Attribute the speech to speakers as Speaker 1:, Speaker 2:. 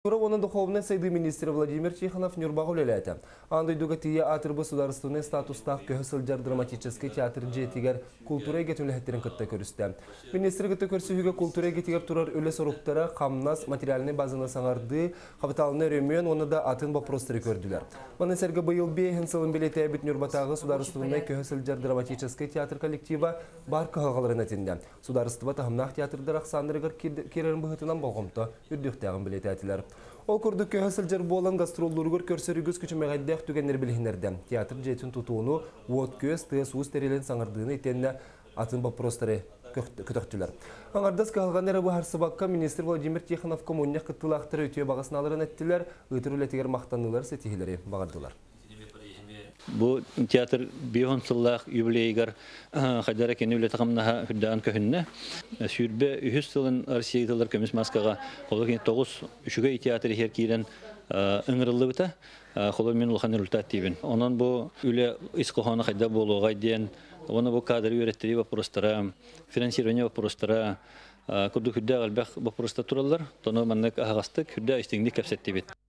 Speaker 1: Культура духовный сайды министр Владимир Тихонов Нюрбагу лелеті. Андай дугатия атыр государственный статустах көсілдер драматический театр жетігер культура егетулеттерін күтті көрісті. Министр күтті көрсіуге культура егетігер тұрар өлі соруқтары қамнас материальный базаны саңарды, қапиталыны өремен, оны да атын вопростары көрділер. Бұны сәргі бұйыл бейхін сылын білеті әбіт Нюрбатағы сударыстығынай көсілдер драматический театр коллектива бар қағаларын әтінде. Сударыстыва тахымнақ театрдар ақсандырығыр керерін бұғытынан болғымты үрдіқтәғын білеті әтілер. Ол күрді көсілдер болан гастроллургөр көрсөрігіз күчімегайдақ түгенер білгендерді. Театр жетін тұтуыны, от көз, тыз, уыз терелен саңырдığını етенне атын бапростары күтіқтілер. Аңардас қалғанары бұхар сыбаққа министр Владимир Тихонов коммуния қыттылақтыры өтіе бағасын алырын әттілер, өтір үлетігер мақтанылар сетихілері бағардылар.
Speaker 2: Bu teatr biyon sıllah юбилейгар хадара кене үле тагымна хүддан көһүнне сүрбе 100 сылын арсиятылар көмүс маскага хологен 9 үшүгө театр хер кирен ыңырылды бута холо мен улхан результат тибин онан бу үле искохана хадда болуга ден оны бу кадр үйрөттүрүп вопростара финансирование вопростара курду хүдда албах вопроста тураллар тоно маннык агастык хүдда истиңди кепсеттибит.